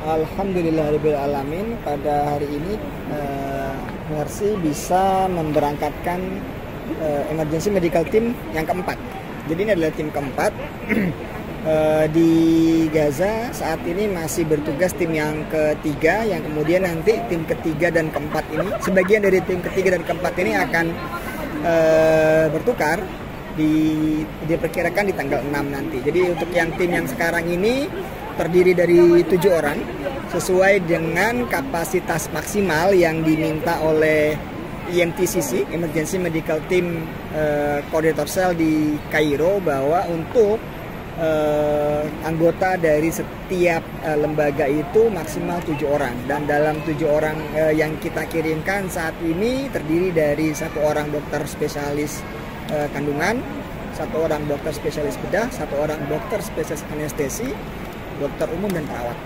Alhamdulillahirabbil alamin, pada hari ini Mercy bisa memberangkatkan emergency medical team yang keempat. Jadi ini adalah tim keempat. Di Gaza saat ini masih bertugas tim yang ketiga, yang kemudian nanti tim ketiga dan keempat ini, sebagian dari tim ketiga dan keempat ini akan bertukar, diperkirakan di tanggal 6 nanti. Jadi untuk yang tim yang sekarang ini terdiri dari 7 orang sesuai dengan kapasitas maksimal yang diminta oleh EMTCC, Emergency Medical Team Coordinator Cell di Kairo, bahwa untuk anggota dari setiap lembaga itu maksimal 7 orang, dan dalam 7 orang yang kita kirimkan saat ini terdiri dari 1 orang dokter spesialis kandungan, 1 orang dokter spesialis bedah, 1 orang dokter spesialis anestesi, dokter umum, dan perawat.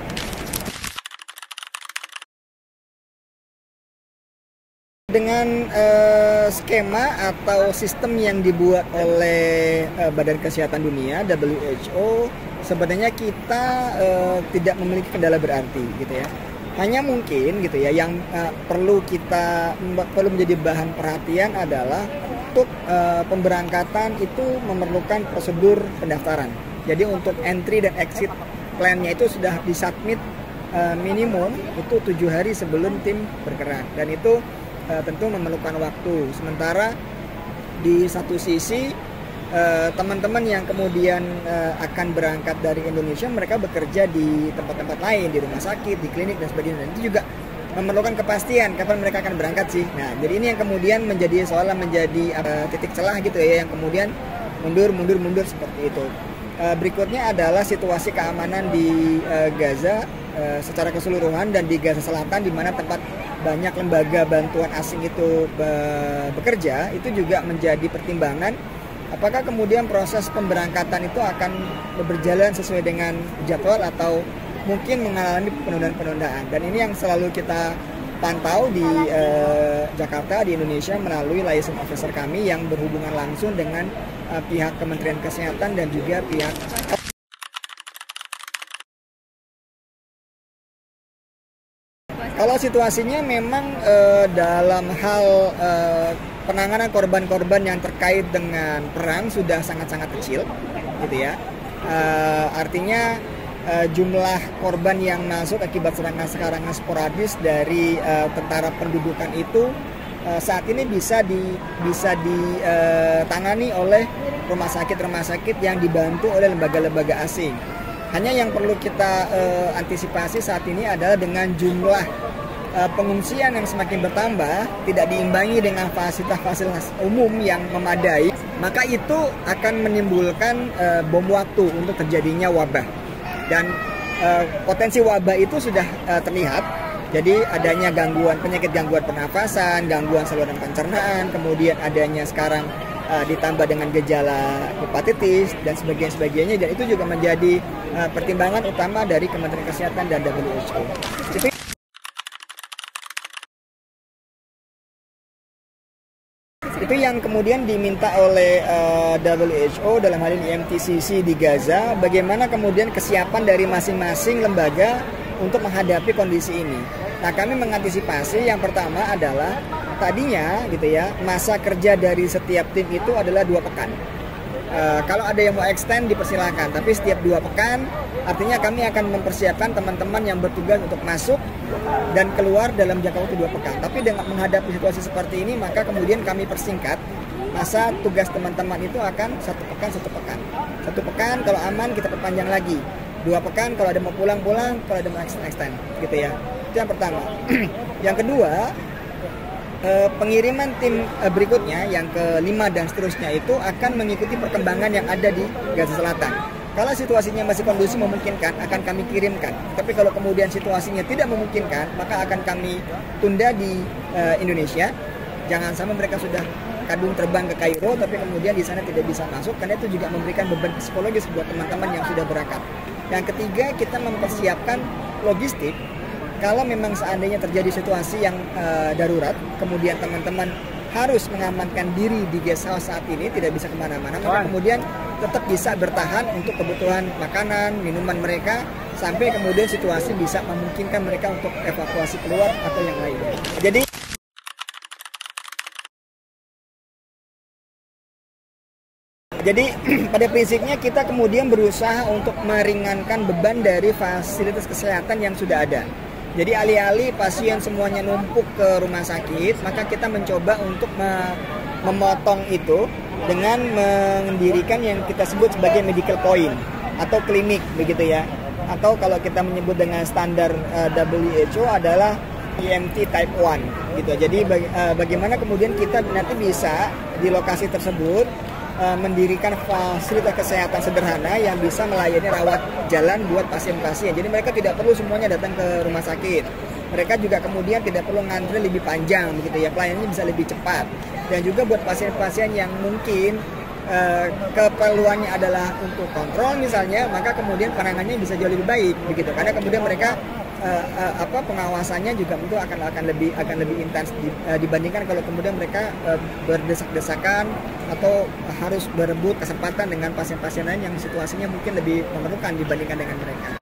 Dengan skema atau sistem yang dibuat oleh Badan Kesehatan Dunia (WHO), sebenarnya kita tidak memiliki kendala berarti, gitu ya. Hanya mungkin, gitu ya, yang perlu menjadi bahan perhatian adalah untuk pemberangkatan itu memerlukan prosedur pendaftaran. Jadi untuk entry dan exit plan-nya itu sudah disubmit minimum itu 7 hari sebelum tim bergerak, dan itu tentu memerlukan waktu. Sementara di satu sisi teman-teman yang kemudian akan berangkat dari Indonesia, mereka bekerja di tempat-tempat lain, di rumah sakit, di klinik, dan sebagainya. Dan itu juga memerlukan kepastian kapan mereka akan berangkat sih. Nah, jadi ini yang kemudian menjadi titik celah, gitu ya, yang kemudian mundur seperti itu. Berikutnya adalah situasi keamanan di Gaza secara keseluruhan, dan di Gaza Selatan, di mana tempat banyak lembaga bantuan asing itu bekerja, itu juga menjadi pertimbangan. Apakah kemudian proses pemberangkatan itu akan berjalan sesuai dengan jadwal atau mungkin mengalami penundaan-penundaan. Dan ini yang selalu kita pantau di Jakarta, di Indonesia, melalui liaison officer kami yang berhubungan langsung dengan pihak Kementerian Kesehatan dan juga pihak. Kalau situasinya memang dalam hal penanganan korban-korban yang terkait dengan perang sudah sangat-sangat kecil, gitu ya. Artinya jumlah korban yang masuk akibat serangan sporadis dari tentara pendudukan itu saat ini bisa ditangani oleh rumah sakit yang dibantu oleh lembaga-lembaga asing. Hanya yang perlu kita antisipasi saat ini adalah dengan jumlah pengungsian yang semakin bertambah, tidak diimbangi dengan fasilitas umum yang memadai, maka itu akan menimbulkan bom waktu untuk terjadinya wabah. Dan potensi wabah itu sudah terlihat. Jadi adanya penyakit gangguan pernafasan, gangguan saluran pencernaan, kemudian adanya sekarang ditambah dengan gejala hepatitis dan sebagainya, dan itu juga menjadi pertimbangan utama dari Kementerian Kesehatan dan WHO. Itu yang kemudian diminta oleh WHO, dalam hal ini EMTCC di Gaza, bagaimana kemudian kesiapan dari masing-masing lembaga untuk menghadapi kondisi ini. Nah, kami mengantisipasi yang pertama adalah tadinya, gitu ya, masa kerja dari setiap tim itu adalah 2 pekan. Kalau ada yang mau extend dipersilakan, tapi setiap 2 pekan artinya kami akan mempersiapkan teman-teman yang bertugas untuk masuk dan keluar dalam jangka waktu 2 pekan. Tapi dengan menghadapi situasi seperti ini, maka kemudian kami persingkat masa tugas teman-teman itu akan 1 pekan. 1 pekan kalau aman kita perpanjang lagi, 2 pekan kalau ada mau pulang, kalau ada mau extend, gitu ya. Itu yang pertama. Yang kedua, pengiriman tim berikutnya yang ke-5 dan seterusnya itu akan mengikuti perkembangan yang ada di Gaza Selatan. Kalau situasinya masih kondusif memungkinkan, akan kami kirimkan. Tapi kalau kemudian situasinya tidak memungkinkan, maka akan kami tunda di Indonesia. Jangan sampai mereka sudah kadung terbang ke Kairo, tapi kemudian di sana tidak bisa masuk, karena itu juga memberikan beban psikologis buat teman-teman yang sudah berangkat. Yang ketiga, kita mempersiapkan logistik. Kalau memang seandainya terjadi situasi yang darurat, kemudian teman-teman harus mengamankan diri di guest house saat ini, tidak bisa kemana-mana, maka kemudian tetap bisa bertahan untuk kebutuhan makanan, minuman mereka sampai kemudian situasi bisa memungkinkan mereka untuk evakuasi keluar atau yang lainnya. Jadi pada prinsipnya kita kemudian berusaha untuk meringankan beban dari fasilitas kesehatan yang sudah ada. Jadi alih-alih pasien semuanya numpuk ke rumah sakit, maka kita mencoba untuk memotong itu dengan mendirikan yang kita sebut sebagai medical point atau klinik begitu ya. Atau kalau kita menyebut dengan standar WHO adalah EMT type 1 gitu. Jadi bagaimana kemudian kita nanti bisa di lokasi tersebut mendirikan fasilitas kesehatan sederhana yang bisa melayani rawat jalan buat pasien-pasien. Jadi mereka tidak perlu semuanya datang ke rumah sakit. Mereka juga kemudian tidak perlu ngantri lebih panjang begitu ya. Pelayanannya bisa lebih cepat. Dan juga buat pasien-pasien yang mungkin keperluannya adalah untuk kontrol misalnya, maka kemudian penanganannya bisa jauh lebih baik begitu. Karena kemudian mereka pengawasannya juga tentu akan lebih intens dibandingkan kalau kemudian mereka berdesak-desakan atau harus berebut kesempatan dengan pasien-pasien lain yang situasinya mungkin lebih memerlukan dibandingkan dengan mereka.